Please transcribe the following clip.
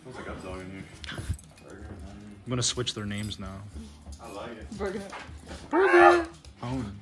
Feels like a dog in here. Burger, I'm gonna switch their names now. I like it. Burger. Burger. Oh.